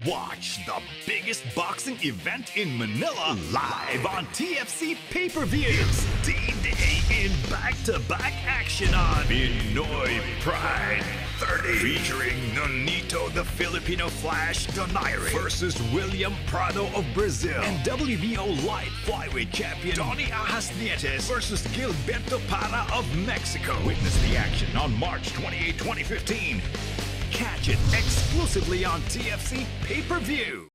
Watch the biggest boxing event in Manila live on TFC pay-per-view. It's D-Day in back-to-back action on Pinoy Pride 30. Featuring Nonito the Filipino Flash Donaire versus William Prado of Brazil. And WBO light flyweight champion Donny Ahas Nietes versus Gilberto Para of Mexico. Witness the action on March 28, 2015. Catch it exclusively on TFC pay-per-view.